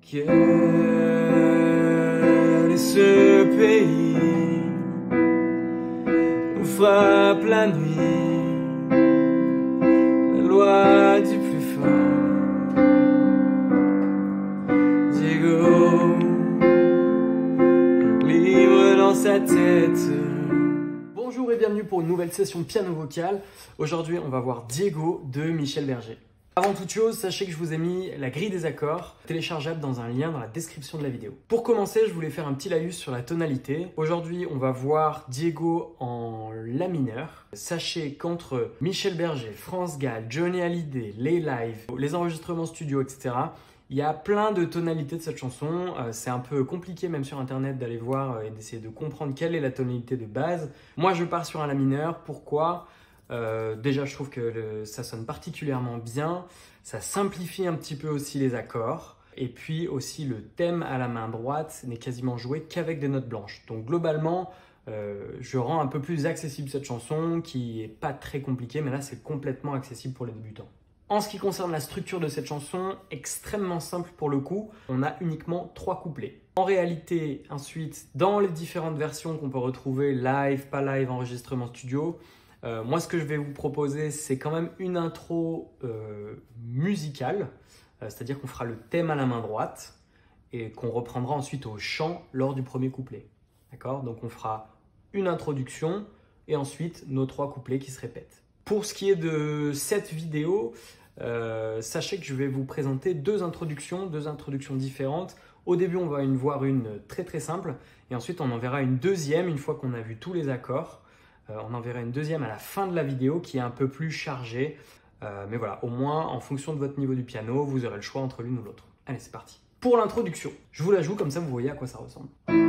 Quel est ce pays où frappe la nuit, la loi du plus fort? Diego, libre dans sa tête. Bonjour et bienvenue pour une nouvelle session piano vocal. Aujourd'hui, on va voir Diego de Michel Berger. Avant toute chose, sachez que je vous ai mis la grille des accords téléchargeable dans un lien dans la description de la vidéo. Pour commencer, je voulais faire un petit laïus sur la tonalité. Aujourd'hui, on va voir Diego en La mineur. Sachez qu'entre Michel Berger, France Gall, Johnny Hallyday, les lives, les enregistrements studio, etc., il y a plein de tonalités de cette chanson. C'est un peu compliqué même sur internet d'aller voir et d'essayer de comprendre quelle est la tonalité de base. Moi, je pars sur un La mineur. Pourquoi ? Déjà, je trouve que ça sonne particulièrement bien, ça simplifie un petit peu aussi les accords, et puis aussi le thème à la main droite n'est quasiment joué qu'avec des notes blanches. Donc globalement, je rends un peu plus accessible cette chanson qui n'est pas très compliquée, mais là c'est complètement accessible pour les débutants. En ce qui concerne la structure de cette chanson, extrêmement simple pour le coup, on a uniquement 3 couplets. En réalité, ensuite, dans les différentes versions qu'on peut retrouver, live, pas live, enregistrement studio, moi, ce que je vais vous proposer, c'est quand même une intro musicale, c'est-à-dire qu'on fera le thème à la main droite et qu'on reprendra ensuite au chant lors du premier couplet. D'accord ? Donc, on fera une introduction et ensuite nos 3 couplets qui se répètent. Pour ce qui est de cette vidéo, sachez que je vais vous présenter deux introductions différentes. Au début, on va voir une très très simple et ensuite on en verra une deuxième une fois qu'on a vu tous les accords. On en verra une deuxième à la fin de la vidéo qui est un peu plus chargée. Mais voilà, au moins, en fonction de votre niveau du piano, vous aurez le choix entre l'une ou l'autre. Allez, c'est parti. Pour l'introduction, je vous la joue comme ça, vous voyez à quoi ça ressemble.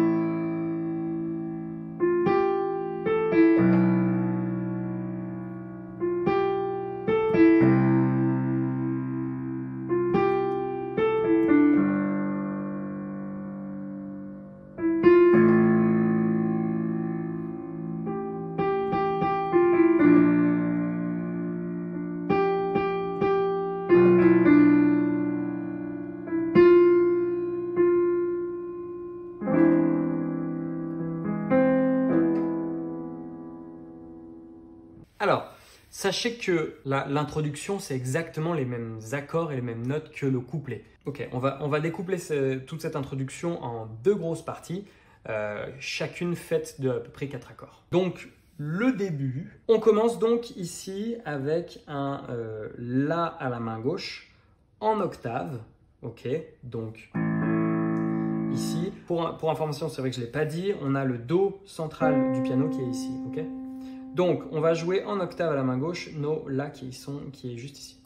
Alors, sachez que l'introduction, c'est exactement les mêmes accords et les mêmes notes que le couplet. Ok, on va découpler toute cette introduction en 2 grosses parties, chacune faite de à peu près 4 accords. Donc, le début, on commence donc ici avec un La à la main gauche en octave. Ok, donc ici, pour information, c'est vrai que je ne l'ai pas dit, on a le Do central du piano qui est ici. Ok. Donc, on va jouer en octave à la main gauche nos La qui est juste ici.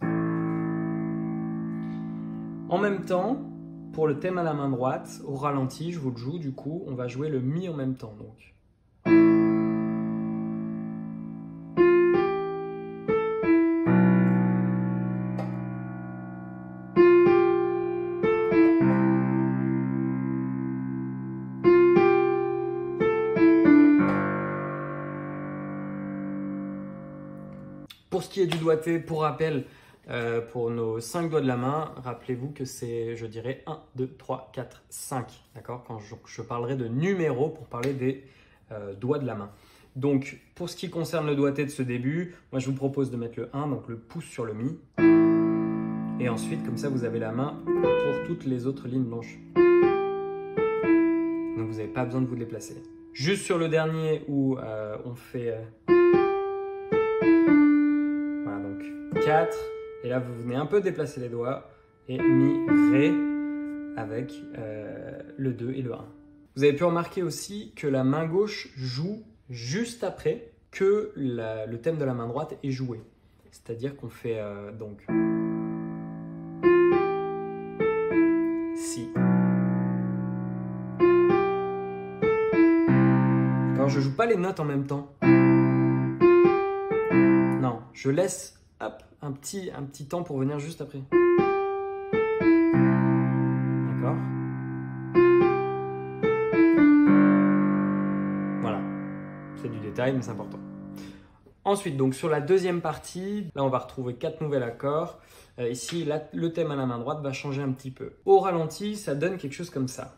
En même temps, pour le thème à la main droite, au ralenti, je vous le joue, du coup, on va jouer le Mi en même temps. Donc. Pour ce qui est du doigté, pour rappel, pour nos 5 doigts de la main, rappelez-vous que c'est, je dirais, 1, 2, 3, 4, 5. D'accord ? Quand je parlerai de numéros pour parler des doigts de la main. Donc, pour ce qui concerne le doigté de ce début, moi je vous propose de mettre le 1, donc le pouce sur le Mi. Et ensuite, comme ça, vous avez la main pour toutes les autres lignes blanches. Donc, vous n'avez pas besoin de vous déplacer. Juste sur le dernier où on fait... 4, et là vous venez un peu déplacer les doigts, et Mi, Ré, avec le 2 et le 1. Vous avez pu remarquer aussi que la main gauche joue juste après que le thème de la main droite est joué. C'est-à-dire qu'on fait donc Si. Alors je joue pas les notes en même temps. Non, je laisse hop, un petit temps pour venir juste après. D'accord ? Voilà. C'est du détail, mais c'est important. Ensuite, donc sur la deuxième partie, là on va retrouver 4 nouveaux accords. Ici, là, le thème à la main droite va changer un petit peu. Au ralenti, ça donne quelque chose comme ça.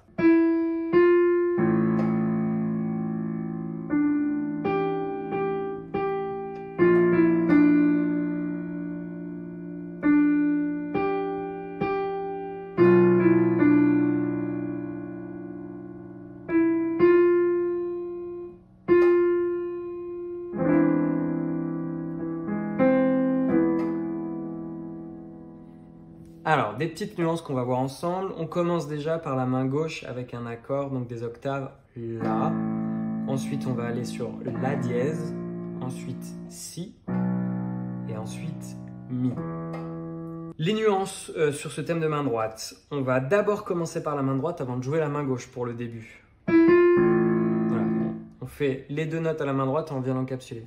Alors, des petites nuances qu'on va voir ensemble. On commence déjà par la main gauche avec un accord, donc des octaves La. Ensuite, on va aller sur La dièse. Ensuite, Si. Et ensuite, Mi. Les nuances sur ce thème de main droite. On va d'abord commencer par la main droite avant de jouer la main gauche pour le début. Voilà. On fait les 2 notes à la main droite et on vient l'encapsuler.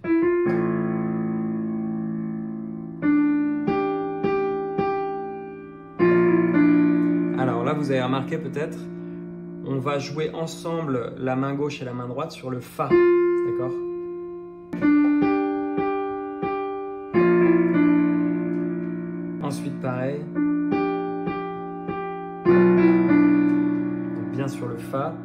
Alors là, vous avez remarqué peut-être, on va jouer ensemble la main gauche et la main droite sur le Fa, d'accord? Ensuite, pareil. Donc bien sur le Fa.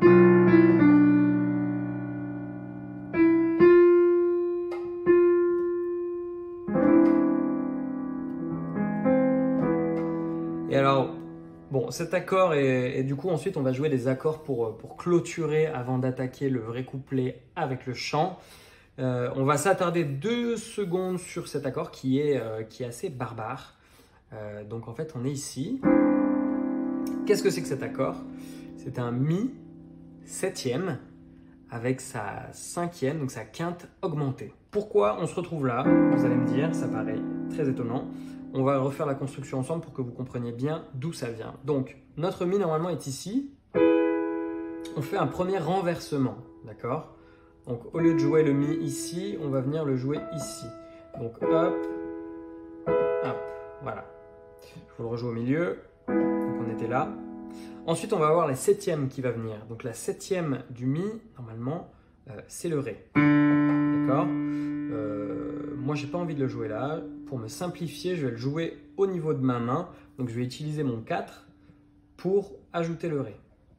Et alors, bon, cet accord et du coup ensuite on va jouer des accords pour clôturer avant d'attaquer le vrai couplet avec le chant. On va s'attarder 2 secondes sur cet accord qui est assez barbare. Donc en fait on est ici. Qu'est-ce que c'est que cet accord? C'est un Mi septième avec sa cinquième, donc sa quinte augmentée. Pourquoi on se retrouve là? Vous allez me dire, ça paraît très étonnant. On va refaire la construction ensemble pour que vous compreniez bien d'où ça vient. Donc, notre Mi normalement est ici. On fait un premier renversement, d'accord? Donc, au lieu de jouer le Mi ici, on va venir le jouer ici. Donc, hop, hop, voilà. Je vous le rejoue au milieu. Donc, on était là. Ensuite, on va avoir la septième qui va venir. Donc, la septième du Mi, normalement, c'est le Ré. D'accord? Moi, j'ai pas envie de le jouer là. Pour me simplifier, je vais le jouer au niveau de ma main. Donc, je vais utiliser mon 4 pour ajouter le Ré.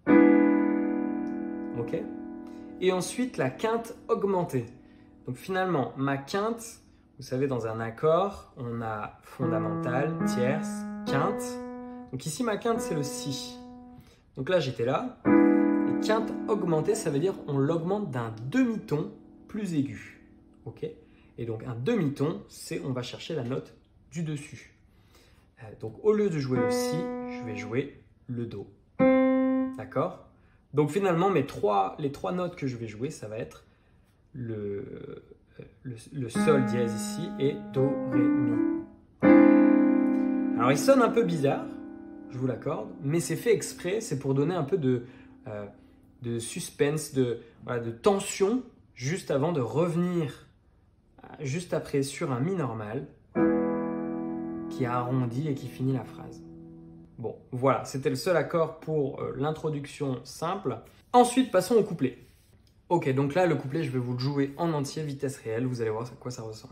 Ok? Et ensuite, la quinte augmentée. Donc, finalement, ma quinte, vous savez, dans un accord, on a fondamental, tierce, quinte. Donc, ici, ma quinte, c'est le Si. Donc là, j'étais là. Et quinte augmentée, ça veut dire on l'augmente d'un demi-ton plus aigu. Ok? Et donc un demi-ton, c'est on va chercher la note du dessus. Donc au lieu de jouer le Si, je vais jouer le Do. D'accord? Donc finalement, les trois notes que je vais jouer, ça va être le Sol dièse ici et Do, Ré, Mi. Alors il sonne un peu bizarre, je vous l'accorde, mais c'est fait exprès, c'est pour donner un peu de suspense, de tension, juste avant de revenir juste après sur un Mi normal qui arrondit et qui finit la phrase. Bon, voilà, c'était le seul accord pour l'introduction simple. Ensuite, passons au couplet. Ok, donc là, le couplet, je vais vous le jouer en entier, vitesse réelle. Vous allez voir à quoi ça ressemble.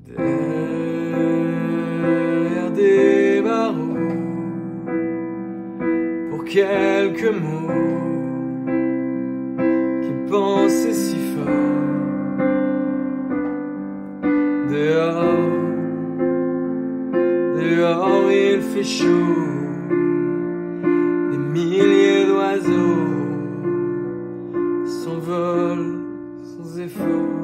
Derrière des barreaux, pour quelques mots, qui pensaient si fort. Dehors, dehors il fait chaud, des milliers d'oiseaux s'envolent sans effort.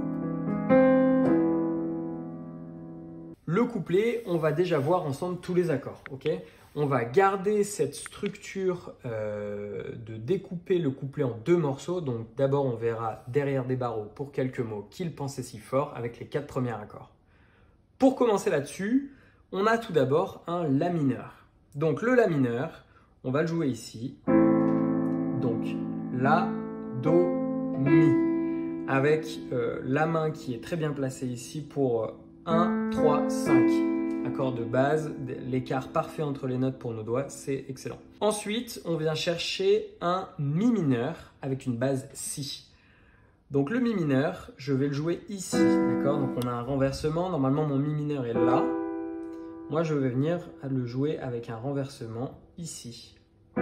Le couplet, on va déjà voir ensemble tous les accords, ok? On va garder cette structure de découper le couplet en 2 morceaux. Donc d'abord, on verra derrière des barreaux pour quelques mots qu'il pensait si fort avec les 4 premiers accords. Pour commencer là-dessus, on a tout d'abord un La mineur. Donc le La mineur, on va le jouer ici. Donc La, Do, Mi. Avec la main qui est très bien placée ici pour 1, 3, 5. Accord de base, l'écart parfait entre les notes pour nos doigts, c'est excellent. Ensuite, on vient chercher un Mi mineur avec une base Si. Donc le mi mineur, je vais le jouer ici, d'accord? Donc on a un renversement, normalement mon mi mineur est là. Moi je vais venir le jouer avec un renversement ici.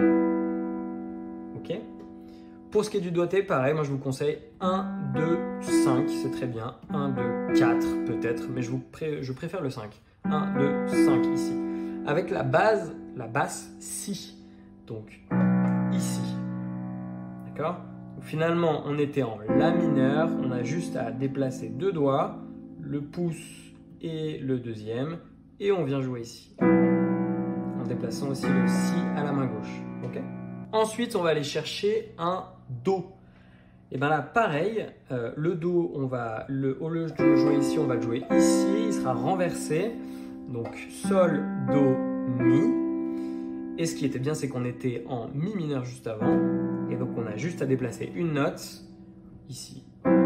Ok? Pour ce qui est du doigté, pareil, moi je vous conseille 1, 2, 5, c'est très bien. 1, 2, 4 peut-être, mais je préfère le 5. 1, 2, 5 ici. Avec la basse si. Donc ici. D'accord? Finalement, on était en La mineur, on a juste à déplacer deux doigts, le pouce et le deuxième, et on vient jouer ici. En déplaçant aussi le Si à la main gauche. Okay? Ensuite, on va aller chercher un Do. Et bien là, pareil, le Do, au lieu de le jouer ici, on va le jouer ici, il sera renversé. Donc Sol, Do, Mi. Et ce qui était bien, c'est qu'on était en Mi mineur juste avant. Et donc, on a juste à déplacer une note ici.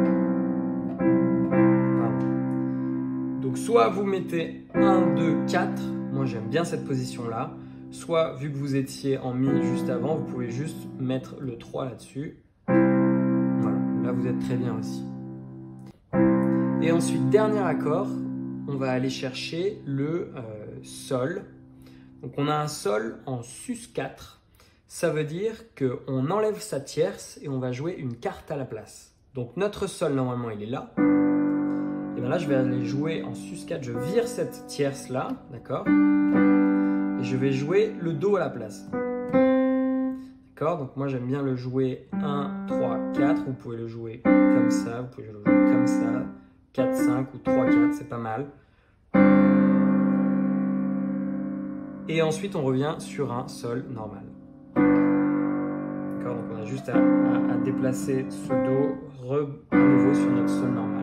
Voilà. Donc, soit vous mettez 1, 2, 4. Moi, j'aime bien cette position-là. Soit, vu que vous étiez en Mi juste avant, vous pouvez juste mettre le 3 là-dessus. Voilà. Là, vous êtes très bien aussi. Et ensuite, dernier accord, on va aller chercher le Sol. Donc on a un Sol en sus4, ça veut dire qu'on enlève sa tierce et on va jouer une carte à la place. Donc notre Sol normalement il est là, et bien là je vais aller jouer en sus4, je vire cette tierce là, d'accord, et je vais jouer le Do à la place. D'accord, donc moi j'aime bien le jouer 1, 3, 4, vous pouvez le jouer comme ça, vous pouvez le jouer comme ça, 4, 5 ou 3, 4, c'est pas mal. Et ensuite, on revient sur un Sol normal. D'accord, donc on a juste à déplacer ce Do à nouveau sur notre Sol normal.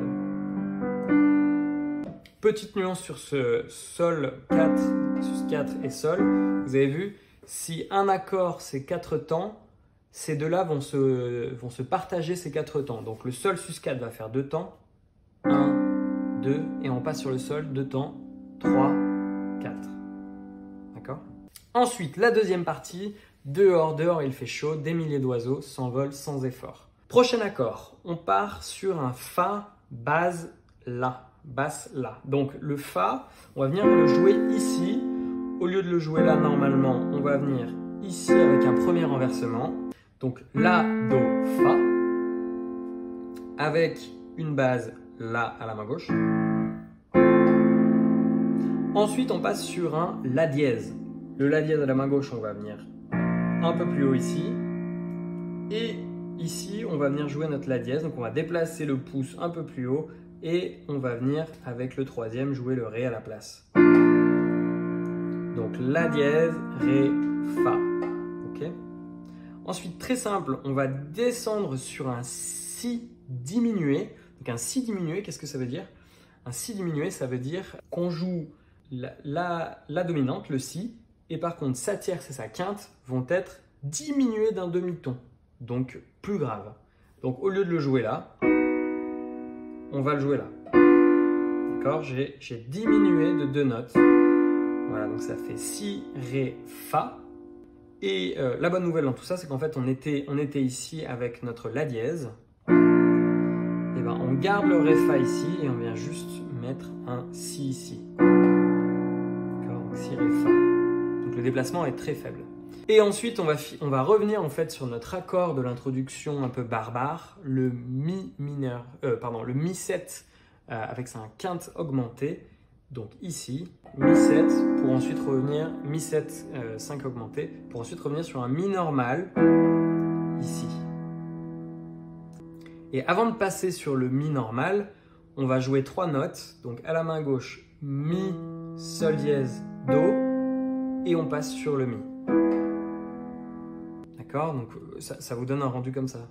Petite nuance sur ce Sol 4, sus 4 et Sol. Vous avez vu, si un accord c'est 4 temps, ces deux-là vont se partager ces 4 temps. Donc le Sol sus 4 va faire 2 temps. 1, 2, et on passe sur le Sol, 2 temps, 3, 4. D'accord ? Ensuite, la deuxième partie, dehors il fait chaud, des milliers d'oiseaux s'envolent sans effort. Prochain accord, on part sur un Fa, base, La, basse, La. Donc le Fa, on va venir le jouer ici. Au lieu de le jouer là normalement, on va venir ici avec un premier renversement. Donc La, Do, Fa, avec une base La à la main gauche. Ensuite, on passe sur un La dièse. Le La dièse à la main gauche, on va venir un peu plus haut ici. Et ici, on va venir jouer notre La dièse. Donc, on va déplacer le pouce un peu plus haut. Et on va venir, avec le troisième, jouer le Ré à la place. Donc, La dièse, Ré, Fa. Okay. Ensuite, très simple, on va descendre sur un Si diminué. Donc, un Si diminué, qu'est-ce que ça veut dire? Un Si diminué, ça veut dire qu'on joue la dominante, le Si, et par contre sa tierce et sa quinte vont être diminuées d'un demi-ton, donc plus grave. Donc au lieu de le jouer là, on va le jouer là. D'accord, j'ai diminué de 2 notes. Voilà, donc ça fait Si, Ré, Fa. Et la bonne nouvelle dans tout ça, c'est qu'en fait on était ici avec notre La dièse. Et ben on garde le Ré, Fa ici et on vient juste mettre un Si ici. D'accord, donc Si, Ré, Fa. Donc le déplacement est très faible. Et ensuite, on va revenir en fait sur notre accord de l'introduction un peu barbare, le Mi mineur, le Mi 7 avec sa quinte augmentée. Donc ici, Mi 7 pour ensuite revenir, Mi 7, 5 augmenté, pour ensuite revenir sur un Mi normal ici. Et avant de passer sur le Mi normal, on va jouer 3 notes. Donc à la main gauche, Mi, Sol dièse, Do, et on passe sur le Mi. D'accord, donc ça vous donne un rendu comme ça.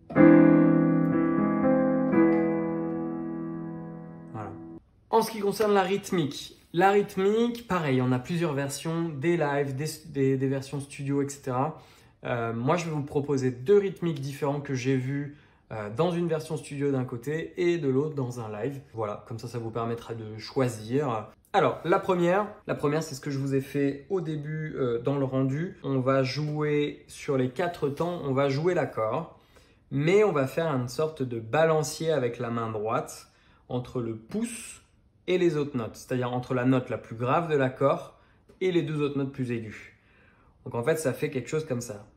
Voilà. En ce qui concerne la rythmique, pareil, on a plusieurs versions, des lives, des versions studio, etc. Moi, je vais vous proposer 2 rythmiques différents que j'ai vus dans une version studio d'un côté et de l'autre dans un live. Voilà, comme ça vous permettra de choisir. Alors, la première, c'est ce que je vous ai fait au début dans le rendu. On va jouer sur les 4 temps, on va jouer l'accord. mais on va faire une sorte de balancier avec la main droite entre le pouce et les autres notes, c'est-à-dire entre la note la plus grave de l'accord et les deux autres notes plus aiguës. Donc en fait, ça fait quelque chose comme ça.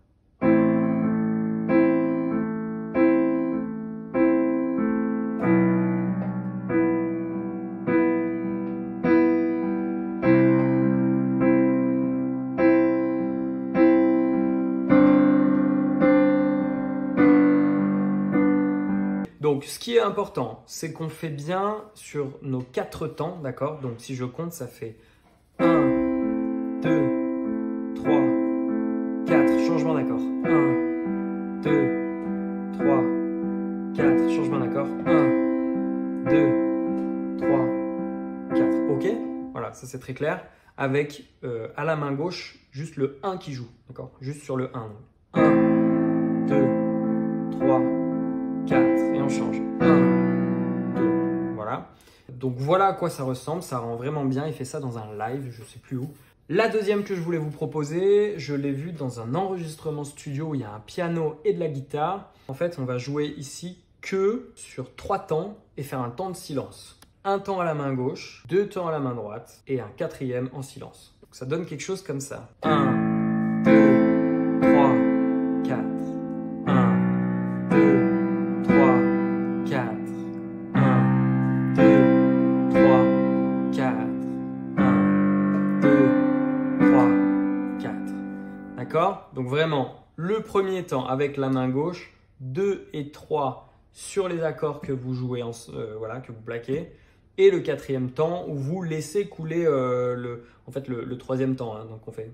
Donc, ce qui est important, c'est qu'on fait bien sur nos 4 temps, d'accord? Donc, si je compte, ça fait 1, 2, 3, 4, changement d'accord. 1, 2, 3, 4, changement d'accord. 1, 2, 3, 4. OK? Voilà, ça c'est très clair. Avec, à la main gauche, juste le 1 qui joue, d'accord? Juste sur le 1. 1, 2, 3, 4 et on change. 1, 2, voilà. Donc voilà à quoi ça ressemble, ça rend vraiment bien. Il fait ça dans un live, je sais plus où. La deuxième que je voulais vous proposer, je l'ai vue dans un enregistrement studio où il y a un piano et de la guitare. En fait, on va jouer ici que sur 3 temps et faire un temps de silence. Un temps à la main gauche, 2 temps à la main droite et un 4e en silence. Donc ça donne quelque chose comme ça. 1, 2, 3, 4. 1, 2, 3, 4, 1, 2, 3, 4, 1, 2, 3, 4. D'accord? Donc vraiment, le premier temps avec la main gauche, 2 et 3 sur les accords que vous jouez, voilà, que vous plaquez, et le 4e temps où vous laissez couler le 3e temps. Hein, donc on fait...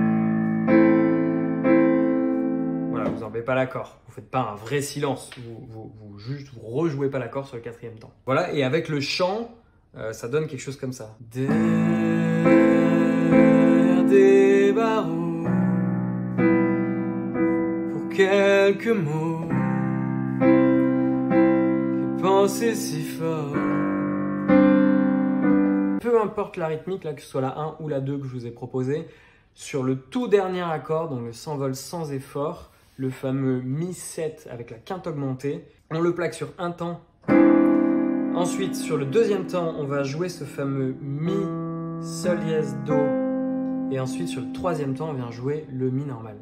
Vous n'enlevez pas l'accord, vous ne faites pas un vrai silence, vous rejouez pas l'accord sur le 4e temps. Voilà, et avec le chant, ça donne quelque chose comme ça. Derrière des barreaux, pour quelques mots, j'ai pensé si fort. Peu importe la rythmique, là, que ce soit la 1 ou la 2 que je vous ai proposé, sur le tout dernier accord, donc le s'envole sans effort, le fameux Mi7 avec la quinte augmentée. On le plaque sur un temps. Ensuite, sur le 2e temps, on va jouer ce fameux Mi, Sol, Dièse, Do. Et ensuite, sur le 3e temps, on vient jouer le Mi normal.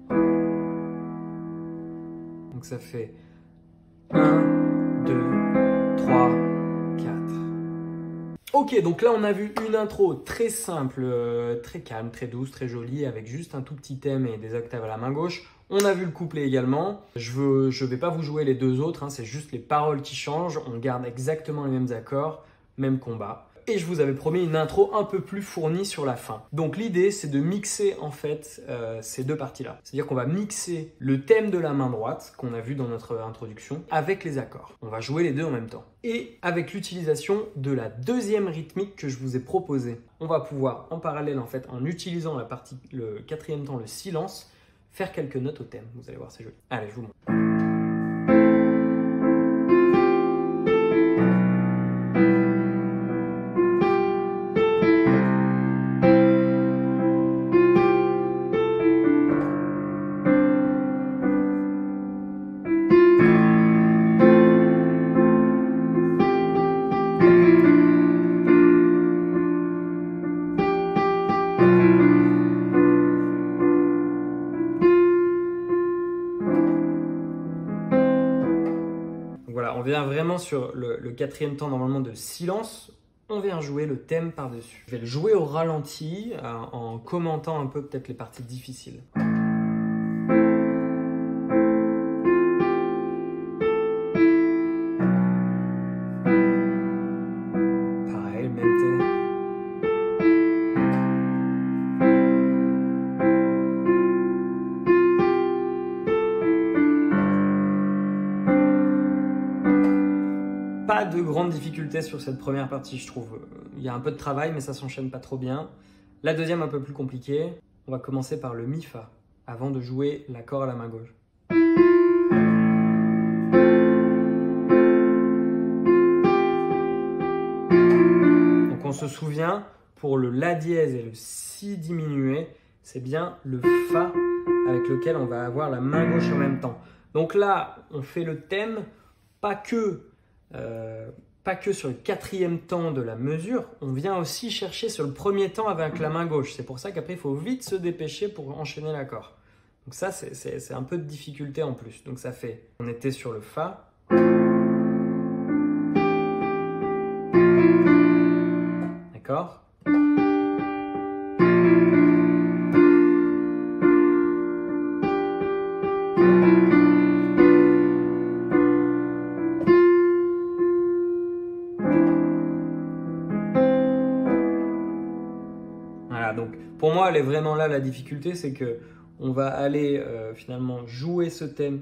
Donc ça fait 1, 2, 3, 4. Ok, donc là, on a vu une intro très simple, très calme, très douce, très jolie, avec juste un tout petit thème et des octaves à la main gauche. On a vu le couplet également. Je vais pas vous jouer les deux autres, hein, c'est juste les paroles qui changent. On garde exactement les mêmes accords, même combat. Et je vous avais promis une intro un peu plus fournie sur la fin. Donc l'idée, c'est de mixer en fait ces deux parties-là. C'est-à-dire qu'on va mixer le thème de la main droite, qu'on a vu dans notre introduction, avec les accords. On va jouer les deux en même temps. Et avec l'utilisation de la 2e rythmique que je vous ai proposée, on va pouvoir en parallèle, en fait, en utilisant le 4e temps, le silence, faire quelques notes au thème. Vous allez voir, c'est joli. Allez, je vous montre. Voilà, on vient vraiment sur le 4e temps normalement de silence, on vient jouer le thème par-dessus. Je vais le jouer au ralenti en commentant un peu peut-être les parties difficiles. Pareil, même thème. Pas de grande difficulté sur cette première partie, je trouve. Il y a un peu de travail, mais ça s'enchaîne pas trop bien. La deuxième, un peu plus compliquée. On va commencer par le Mi-Fa, avant de jouer l'accord à la main gauche. Donc on se souvient, pour le La dièse et le Si diminué, c'est bien le Fa avec lequel on va avoir la main gauche en même temps. Donc là, on fait le thème pas que sur le 4e temps de la mesure, on vient aussi chercher sur le 1er temps avec la main gauche. C'est pour ça qu'après, il faut vite se dépêcher pour enchaîner l'accord. Donc ça, c'est un peu de difficulté en plus. Donc ça fait, on était sur le Fa. D'accord ? Voilà, donc pour moi, elle est vraiment là la difficulté, c'est que on va aller finalement jouer ce thème.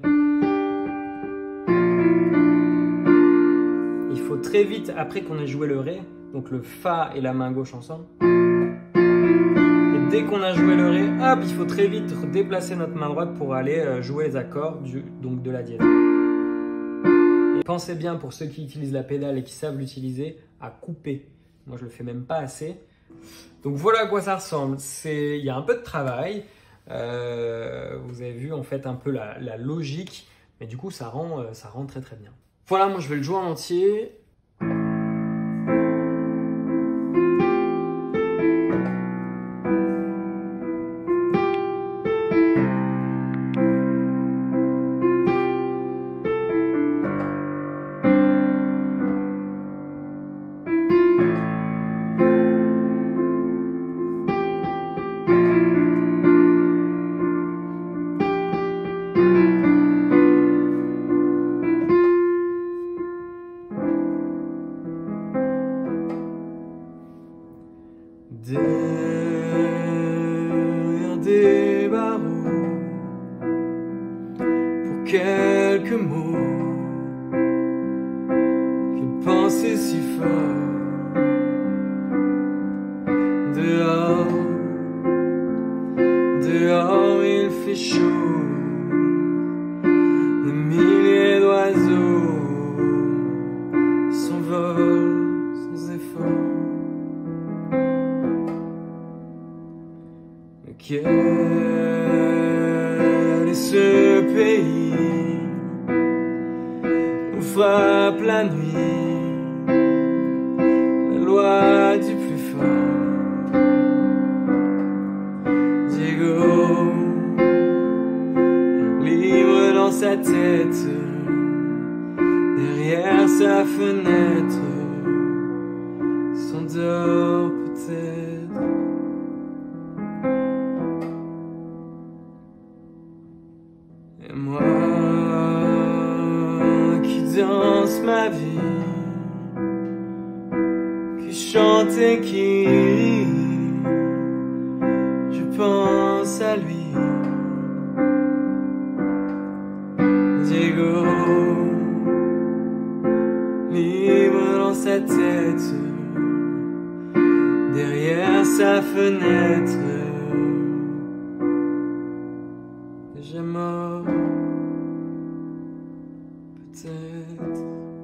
Il faut très vite, après qu'on ait joué le Ré, donc le Fa et la main gauche ensemble. Et dès qu'on a joué le Ré, hop, il faut très vite déplacer notre main droite pour aller jouer les accords donc de la dièse. Et pensez bien, pour ceux qui utilisent la pédale et qui savent l'utiliser, à couper. Moi, je le fais même pas assez. Donc voilà à quoi ça ressemble. Il y a un peu de travail. Vous avez vu en fait un peu la logique, mais du coup ça rend très très bien. Voilà, moi je vais le jouer en entier. Derrière des barreaux, pour quelques mots, j'ai pensé si fort. Dehors il fait chaud, des milliers d'oiseaux s'envolent sans effort. Quel est ce pays où frappe la nuit la loi du plus fort? Diego, libre dans sa tête, derrière sa fenêtre, s'endort peut-être. Et moi qui danse ma vie, qui chante et qui rit, je pense à lui. Diego, libre dans sa tête, derrière sa fenêtre, déjà mort, peut-être.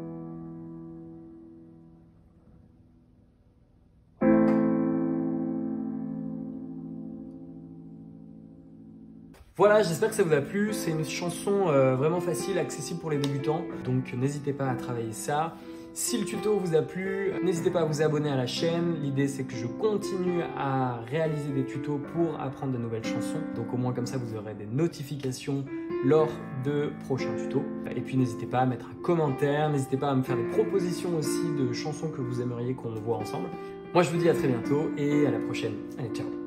Voilà, j'espère que ça vous a plu. C'est une chanson vraiment facile, accessible pour les débutants. Donc n'hésitez pas à travailler ça. Si le tuto vous a plu, n'hésitez pas à vous abonner à la chaîne. L'idée, c'est que je continue à réaliser des tutos pour apprendre de nouvelles chansons. Donc au moins comme ça, vous aurez des notifications lors de prochains tutos. Et puis n'hésitez pas à mettre un commentaire. N'hésitez pas à me faire des propositions aussi de chansons que vous aimeriez qu'on voit ensemble. Moi, je vous dis à très bientôt et à la prochaine. Allez, ciao!